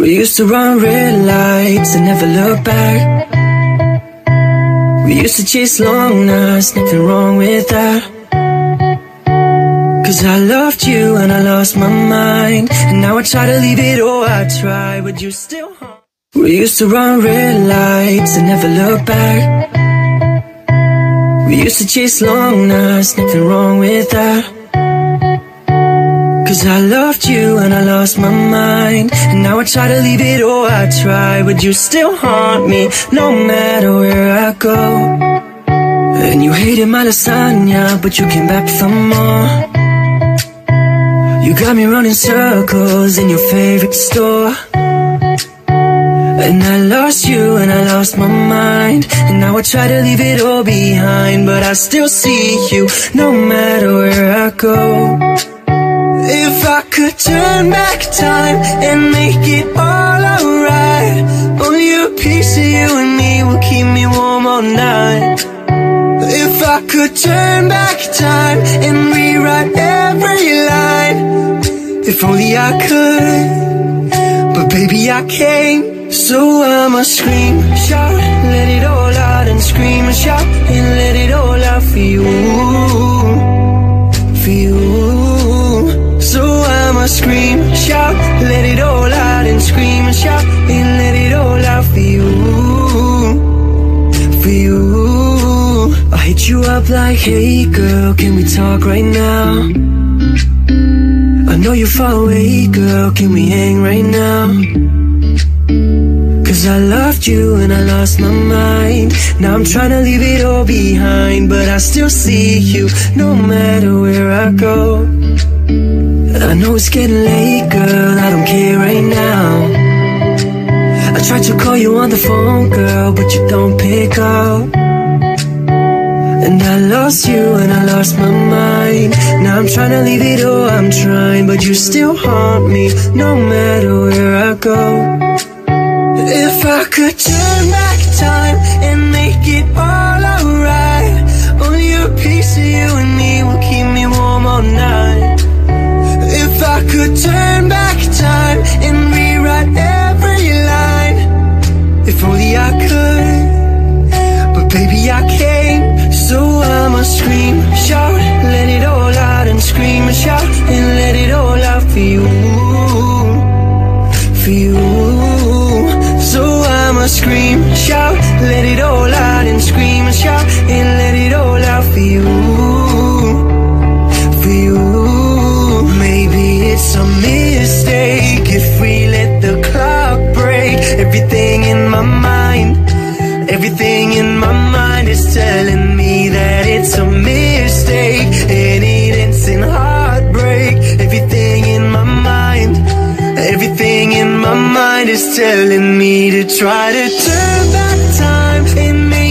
We used to run red lights and never look back. We used to chase long nights, nothing wrong with that. Cause I loved you and I lost my mind, and now I try to leave it, oh I try, but you still haunt. We used to run red lights and never look back. We used to chase long nights, nothing wrong with that. Cause I loved you and I lost my mind, and now I try to leave it, oh I try, but you still haunt me no matter where I go. And you hated my lasagna, but you came back for more. You got me running circles in your favorite store. And I lost you and I lost my mind, and now I try to leave it all behind, but I still see you no matter where I go. If I could turn back time and make it all alright, only a piece of you and me will keep me warm all night. If I could turn back time and rewrite every line, if only I could, but baby I can't. So I'ma scream, shout, let it all out, and scream and shout, and let it all out for you, for you. So I'ma scream, shout, let it all out, and scream and shout, and let it all out for you, for you. I hit you up like, hey girl, can we talk right now? I know you're far away, girl, can we hang right now? Cause I loved you and I lost my mind, now I'm trying to leave it all behind, but I still see you no matter where I go. I know it's getting late, girl, I don't care right now. I tried to call you on the phone, girl, but you don't pick up. And I lost you and I lost my mind, now I'm trying to leave it all, I'm trying, but you still haunt me no matter where I go. If I could turn back time and make it all alright, only a piece of you and me will keep me warm all night. If I could turn back time and rewrite every line, if only I could, but baby I can't. So I'ma scream, shout, let it all out, and scream and shout, and let it all out for you, for you. So I'ma scream, shout, let it all out, and scream and shout, and let it all out for you, for you. Maybe it's a mistake if we let the clock break. Everything in my mind, everything in my mind is telling me that it's a mistake, and it ends in heartbreak. Everything in my mind, everything in my mind is telling me to try to turn back time and make